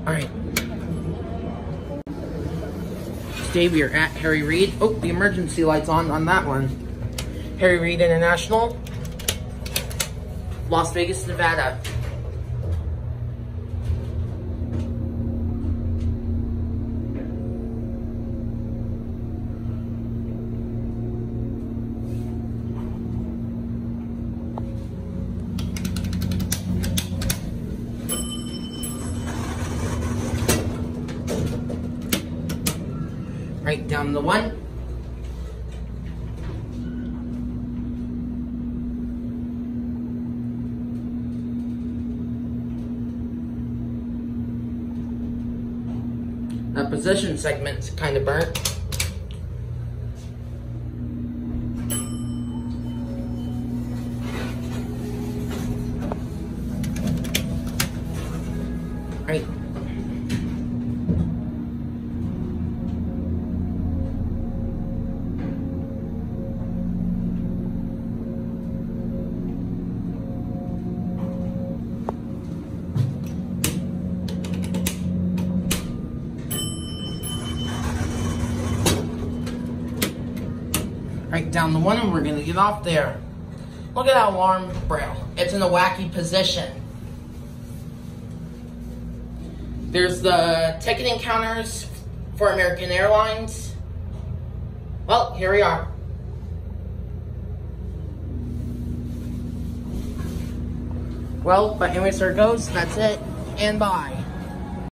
Alright. Today we are at Reid. Oh, the emergency light's on that one. Reid International, Las Vegas, Nevada. Right down the one. That position segment's kind of burnt. Right. Right down the one, and we're gonna get off there. Look at that alarm braille. It's in a wacky position. There's the ticketing counters for American Airlines. Well, here we are. Well, but anyways, there it goes. That's it, and bye.